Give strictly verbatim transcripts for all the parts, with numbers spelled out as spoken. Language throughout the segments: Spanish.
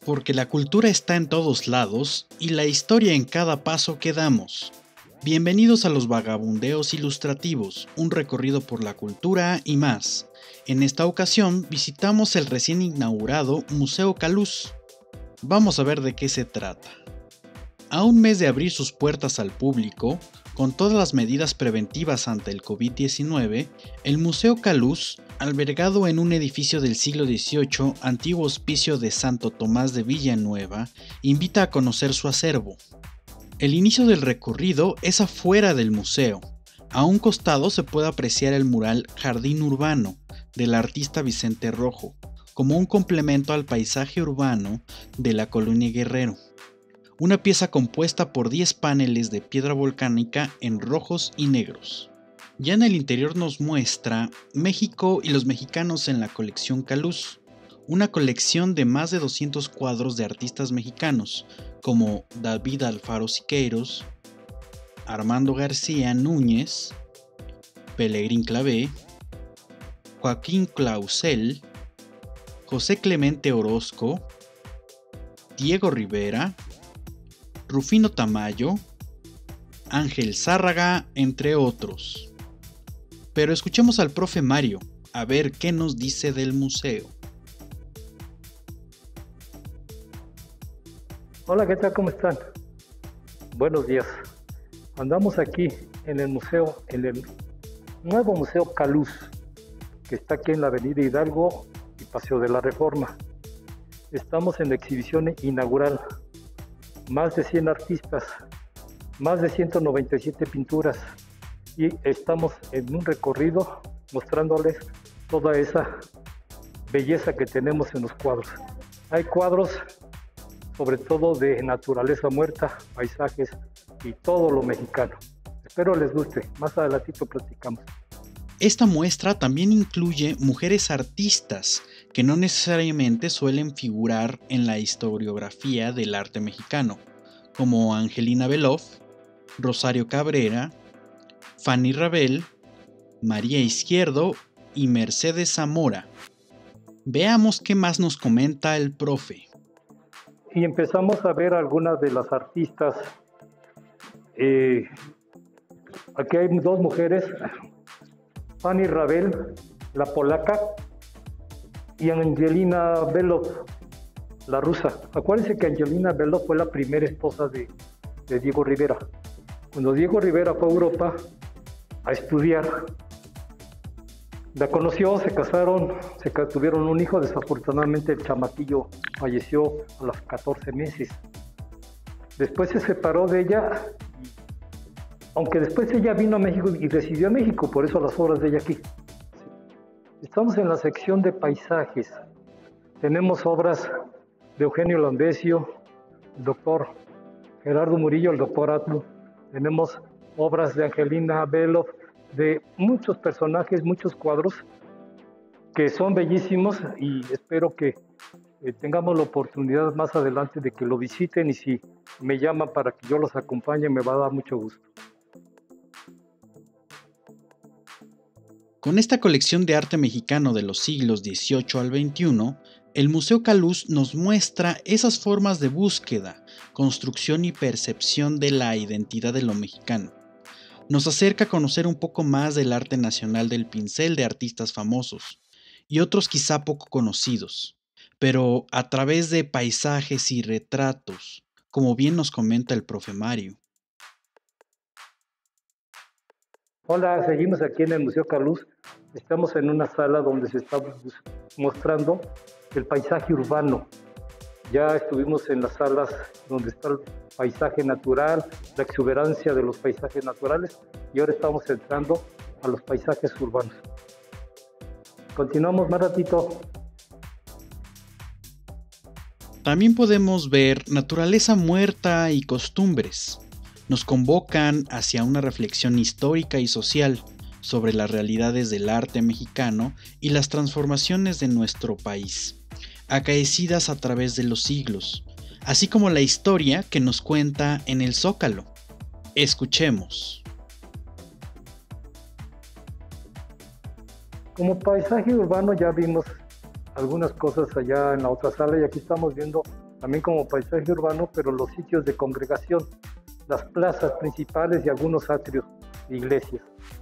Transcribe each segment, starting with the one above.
porque la cultura está en todos lados y la historia en cada paso que damos. Bienvenidos a los Vagabundeos Ilustrativos, un recorrido por la cultura y más. En esta ocasión visitamos el recién inaugurado Museo Caluz. Vamos a ver de qué se trata. A un mes de abrir sus puertas al público, con todas las medidas preventivas ante el COVID diecinueve, el Museo Caluz, albergado en un edificio del siglo dieciocho, antiguo hospicio de Santo Tomás de Villanueva, invita a conocer su acervo. El inicio del recorrido es afuera del museo. A un costado se puede apreciar el mural Jardín Urbano, del artista Vicente Rojo, como un complemento al paisaje urbano de la Colonia Guerrero. Una pieza compuesta por diez paneles de piedra volcánica en rojos y negros. Ya en el interior nos muestra México y los mexicanos en la colección Caluz, una colección de más de doscientos cuadros de artistas mexicanos, como David Alfaro Siqueiros, Armando García Núñez, Pelegrín Clavé, Joaquín Clausel, José Clemente Orozco, Diego Rivera, Rufino Tamayo, Ángel Zárraga, entre otros. Pero escuchemos al profe Mario, a ver qué nos dice del museo. Hola, ¿qué tal? ¿Cómo están? Buenos días. Andamos aquí en el museo, en el nuevo Museo Caluz, que está aquí en la Avenida Hidalgo y Paseo de la Reforma. Estamos en la exhibición inaugural. Más de cien artistas, más de ciento noventa y siete pinturas, y estamos en un recorrido mostrándoles toda esa belleza que tenemos en los cuadros. Hay cuadros sobre todo de naturaleza muerta, paisajes y todo lo mexicano. Espero les guste, más adelantito platicamos. Esta muestra también incluye mujeres artistas que no necesariamente suelen figurar en la historiografía del arte mexicano, como Angelina Beloff, Rosario Cabrera, Fanny Rabel, María Izquierdo y Mercedes Zamora. Veamos qué más nos comenta el profe. Y empezamos a ver algunas de las artistas. Eh, aquí hay dos mujeres, Fanny Rabel, la polaca, y Angelina Beloff, la rusa. Acuérdense que Angelina Beloff fue la primera esposa de, de Diego Rivera. Cuando Diego Rivera fue a Europa a estudiar, la conoció, se casaron, se tuvieron un hijo. Desafortunadamente el chamaquillo falleció a los catorce meses. Después se separó de ella, aunque después ella vino a México y residió en México, por eso las obras de ella aquí. Estamos en la sección de paisajes. Tenemos obras de Eugenio Landesio, el doctor Gerardo Murillo, el doctor Atlo. Tenemos obras de Angelina Beloff, de muchos personajes, muchos cuadros que son bellísimos, y espero que eh, tengamos la oportunidad más adelante de que lo visiten, y si me llaman para que yo los acompañe me va a dar mucho gusto. Con esta colección de arte mexicano de los siglos dieciocho al veintiuno, el Museo Caluz nos muestra esas formas de búsqueda, construcción y percepción de la identidad de lo mexicano. Nos acerca a conocer un poco más del arte nacional del pincel de artistas famosos y otros quizá poco conocidos, pero a través de paisajes y retratos, como bien nos comenta el profe Mario. Hola, seguimos aquí en el Museo Caluz. Estamos en una sala donde se está mostrando el paisaje urbano. Ya estuvimos en las salas donde está el paisaje natural, la exuberancia de los paisajes naturales, y ahora estamos entrando a los paisajes urbanos. Continuamos más ratito. También podemos ver naturaleza muerta y costumbres. Nos convocan hacia una reflexión histórica y social sobre las realidades del arte mexicano y las transformaciones de nuestro país, acaecidas a través de los siglos, así como la historia que nos cuenta en el Zócalo. Escuchemos. Como paisaje urbano ya vimos algunas cosas allá en la otra sala, y aquí estamos viendo también como paisaje urbano, pero los sitios de congregación, las plazas principales y algunos atrios de iglesias.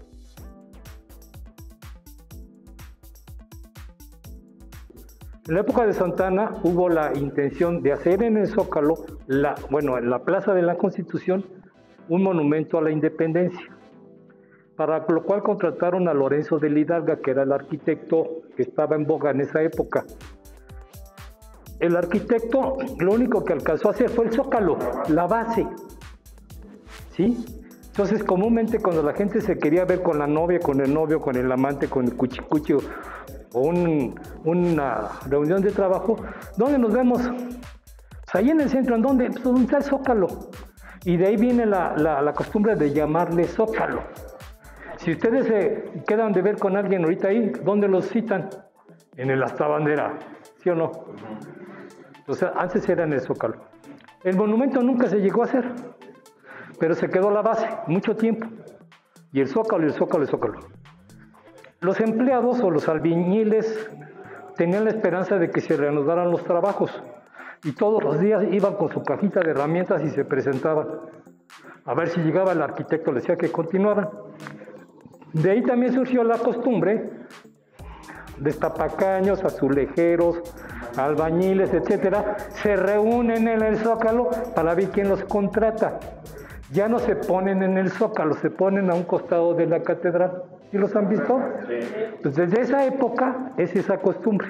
En la época de Santa Anna hubo la intención de hacer en el Zócalo, la, bueno, en la Plaza de la Constitución, un monumento a la independencia, para lo cual contrataron a Lorenzo de Hidalga, que era el arquitecto que estaba en boga en esa época. El arquitecto lo único que alcanzó a hacer fue el Zócalo, la base, ¿sí? Entonces, comúnmente cuando la gente se quería ver con la novia, con el novio, con el amante, con el cuchicuchi o un, una reunión de trabajo, ¿dónde nos vemos? Pues ahí en el centro. ¿En dónde? Pues donde está el Zócalo. Y de ahí viene la, la, la costumbre de llamarle Zócalo. Si ustedes se quedan de ver con alguien ahorita ahí, ¿dónde los citan? En el Asta Bandera, ¿sí o no? O sea, antes era en el Zócalo. El monumento nunca se llegó a hacer, pero se quedó la base mucho tiempo. Y el Zócalo, y el Zócalo, el Zócalo. Los empleados o los albañiles tenían la esperanza de que se reanudaran los trabajos. Y todos los días iban con su cajita de herramientas y se presentaban. A ver si llegaba el arquitecto, les decía que continuaran. De ahí también surgió la costumbre de tapacaños, azulejeros, albañiles, etcétera, se reúnen en el Zócalo para ver quién los contrata. Ya no se ponen en el Zócalo, se ponen a un costado de la catedral. ¿Sí los han visto? Pues desde esa época es esa costumbre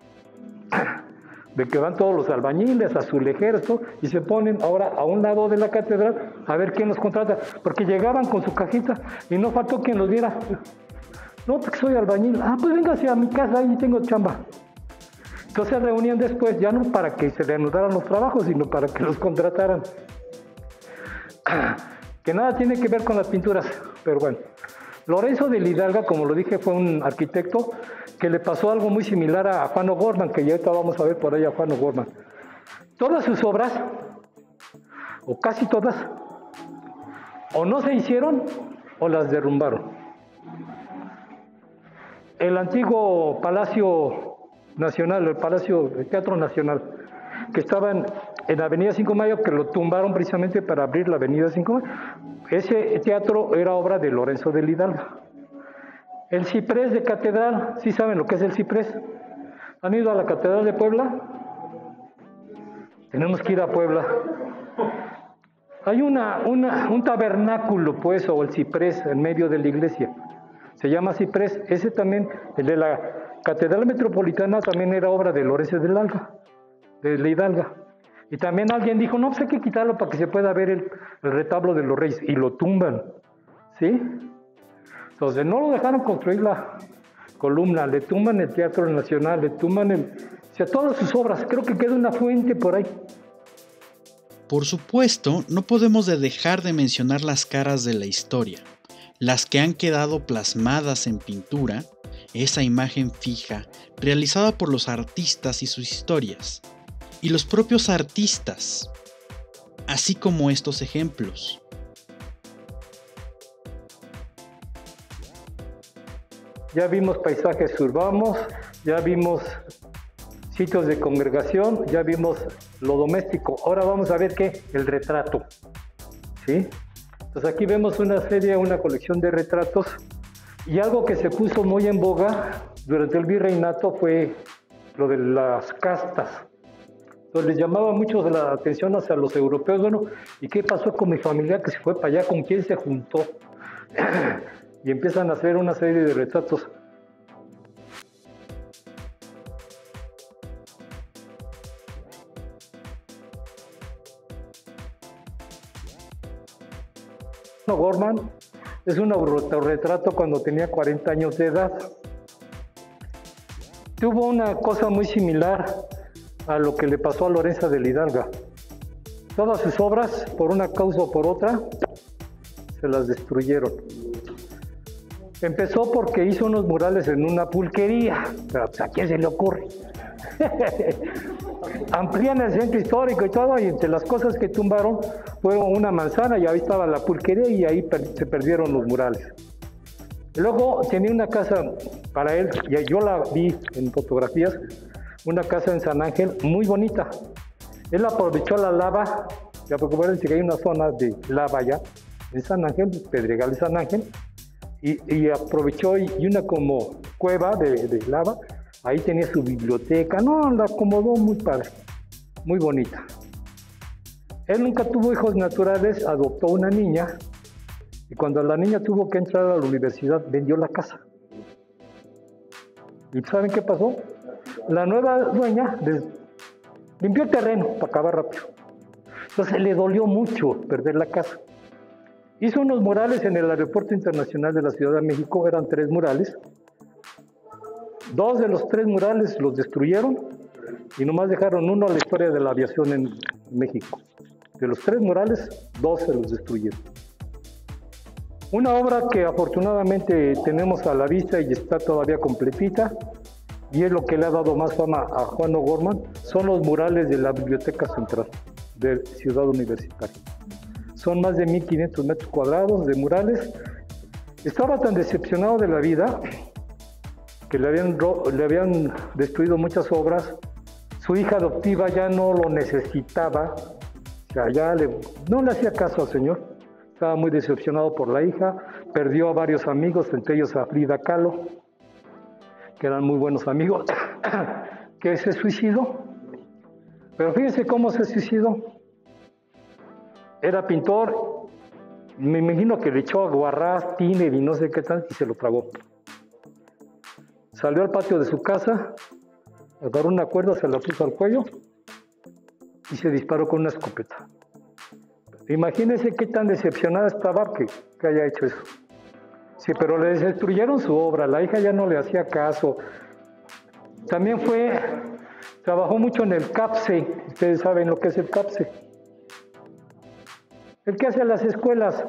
de que van todos los albañiles, azulejeros, todo, y se ponen ahora a un lado de la catedral a ver quién los contrata, porque llegaban con su cajita y no faltó quien los viera. No, porque soy albañil. Ah, pues véngase a mi casa, ahí tengo chamba. Entonces se reunían después, ya no para que se reanudaran los trabajos, sino para que los contrataran. Que nada tiene que ver con las pinturas, pero bueno. Lorenzo de Hidalga, como lo dije, fue un arquitecto que le pasó algo muy similar a Juan O'Gorman, que ya ahorita vamos a ver por ahí a Juan O'Gorman. Todas sus obras, o casi todas, o no se hicieron o las derrumbaron. El antiguo Palacio Nacional, el Palacio del Teatro Nacional, que estaba en, en Avenida cinco de Mayo, que lo tumbaron precisamente para abrir la Avenida cinco de Mayo, ese teatro era obra de Lorenzo de Hidalga. El ciprés de Catedral, ¿sí saben lo que es el ciprés? ¿Han ido a la Catedral de Puebla? Tenemos que ir a Puebla. Hay una, una, un tabernáculo, pues, o el ciprés en medio de la iglesia. Se llama ciprés. Ese también, el de la Catedral Metropolitana, también era obra de Lorenzo de Hidalga. De Hidalga. Y también alguien dijo, no, pues hay que quitarlo para que se pueda ver el, el retablo de los reyes. Y lo tumban. ¿Sí? Entonces, no lo dejaron construir la columna. Le tumban el Teatro Nacional, le tumban el... O sea, todas sus obras. Creo que queda una fuente por ahí. Por supuesto, no podemos de dejar de mencionar las caras de la historia, las que han quedado plasmadas en pintura, esa imagen fija, realizada por los artistas y sus historias, y los propios artistas, así como estos ejemplos. Ya vimos paisajes urbanos, ya vimos sitios de congregación, ya vimos lo doméstico. Ahora vamos a ver qué, el retrato, ¿sí? Entonces aquí vemos una serie, una colección de retratos, y algo que se puso muy en boga durante el virreinato fue lo de las castas. Entonces les llamaba mucho la atención hacia los europeos. Bueno, ¿y qué pasó con mi familia que se fue para allá? ¿Con quién se juntó? Y empiezan a hacer una serie de retratos. O'Gorman es un autorretrato cuando tenía cuarenta años de edad. Tuvo una cosa muy similar a lo que le pasó a Lorenzo de Hidalga. Todas sus obras, por una causa o por otra, se las destruyeron. Empezó porque hizo unos murales en una pulquería, pero pues, ¿a quién se le ocurre? Amplían el centro histórico y todo, y entre las cosas que tumbaron fue una manzana, y ahí estaba la pulquería, y ahí per se perdieron los murales. Luego tenía una casa para él, y yo la vi en fotografías, una casa en San Ángel muy bonita, Él aprovechó la lava, ya porque acuérdense que hay una zona de lava allá, en San Ángel, Pedregal de San Ángel, y, y aprovechó y, y una como cueva de, de lava, ahí tenía su biblioteca, no, la acomodó muy padre, muy bonita. Él nunca tuvo hijos naturales, adoptó una niña, y cuando la niña tuvo que entrar a la universidad, vendió la casa. ¿Y saben qué pasó? La nueva dueña des... limpió el terreno para acabar rápido. Entonces le dolió mucho perder la casa. Hizo unos murales en el Aeropuerto Internacional de la Ciudad de México, eran tres murales. Dos de los tres murales los destruyeron y nomás dejaron uno a la historia de la aviación en México. De los tres murales, dos se los destruyeron. Una obra que afortunadamente tenemos a la vista y está todavía completita, y es lo que le ha dado más fama a Juan O'Gorman, son los murales de la Biblioteca Central de Ciudad Universitaria. Son más de mil quinientos metros cuadrados de murales. Estaba tan decepcionado de la vida que le habían, le habían destruido muchas obras. Su hija adoptiva ya no lo necesitaba, o sea, ya le, no le hacía caso al señor. Estaba muy decepcionado por la hija, perdió a varios amigos, entre ellos a Frida Kahlo, que eran muy buenos amigos, que se suicidó. Pero fíjense cómo se suicidó. Era pintor, me imagino que le echó aguarrás, tiner y no sé qué tal, y se lo tragó. Salió al patio de su casa, agarró una cuerda, se la puso al cuello y se disparó con una escopeta. Imagínense qué tan decepcionada estaba que, que haya hecho eso. Sí, pero le destruyeron su obra, la hija ya no le hacía caso. También fue, trabajó mucho en el CAPSE, ustedes saben lo que es el CAPSE. El que hace las escuelas,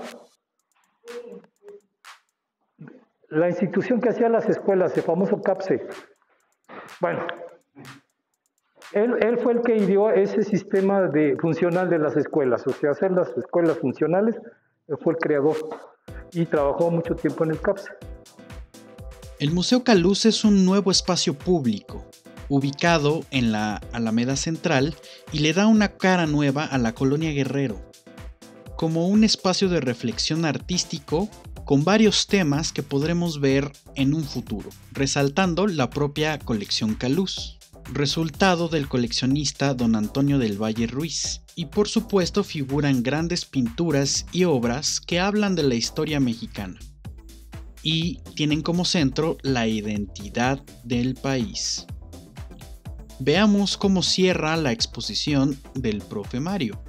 la institución que hacía las escuelas, el famoso CAPSE. Bueno, Él, él fue el que ideó ese sistema de, funcional de las escuelas, o sea, hacer las escuelas funcionales, él fue el creador y trabajó mucho tiempo en el CAPSE. El Museo Caluz es un nuevo espacio público, ubicado en la Alameda Central y le da una cara nueva a la Colonia Guerrero, como un espacio de reflexión artístico con varios temas que podremos ver en un futuro, resaltando la propia colección Caluz, resultado del coleccionista don Antonio del Valle Ruiz, y por supuesto figuran grandes pinturas y obras que hablan de la historia mexicana y tienen como centro la identidad del país. Veamos cómo cierra la exposición del profe Mario.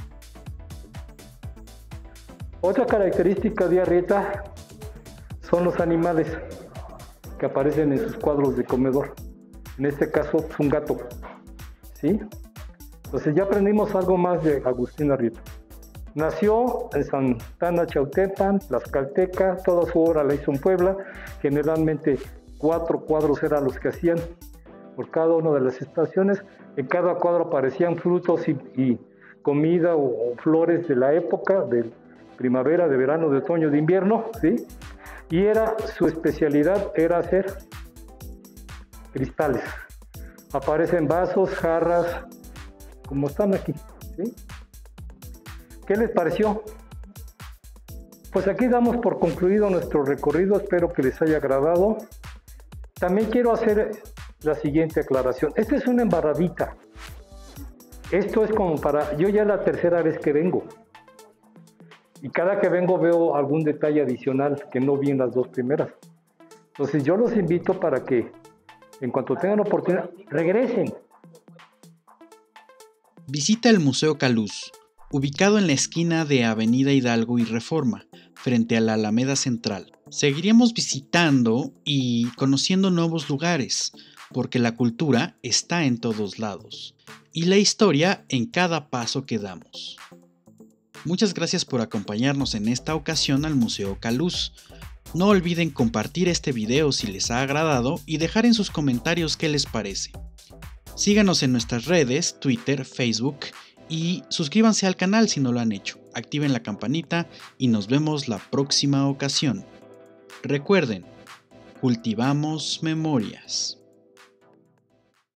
Otra característica de Arrieta son los animales que aparecen en sus cuadros de comedor. En este caso es un gato, ¿sí? Entonces ya aprendimos algo más de Agustín Arrieta. Nació en Santana Chautepan, Tlaxcalteca, toda su obra la hizo en Puebla. Generalmente cuatro cuadros eran los que hacían por cada una de las estaciones. En cada cuadro aparecían frutos y, y comida o, o flores de la época, de primavera, de verano, de otoño, de invierno, ¿sí? Y era, su especialidad era hacer cristales. Aparecen vasos, jarras, como están aquí, ¿sí? ¿Qué les pareció? Pues aquí damos por concluido nuestro recorrido, espero que les haya agradado. También quiero hacer la siguiente aclaración. Esta es una embarradita. Esto es como para, yo ya la tercera vez que vengo. Y cada que vengo veo algún detalle adicional que no vi en las dos primeras. Entonces yo los invito para que en cuanto tengan oportunidad, regresen. Visita el Museo Caluz, ubicado en la esquina de Avenida Hidalgo y Reforma, frente a la Alameda Central. Seguiremos visitando y conociendo nuevos lugares, porque la cultura está en todos lados, y la historia en cada paso que damos. Muchas gracias por acompañarnos en esta ocasión al Museo Caluz. No olviden compartir este video si les ha agradado y dejar en sus comentarios qué les parece. Síganos en nuestras redes, Twitter, Facebook y suscríbanse al canal si no lo han hecho. Activen la campanita y nos vemos la próxima ocasión. Recuerden, cultivamos memorias.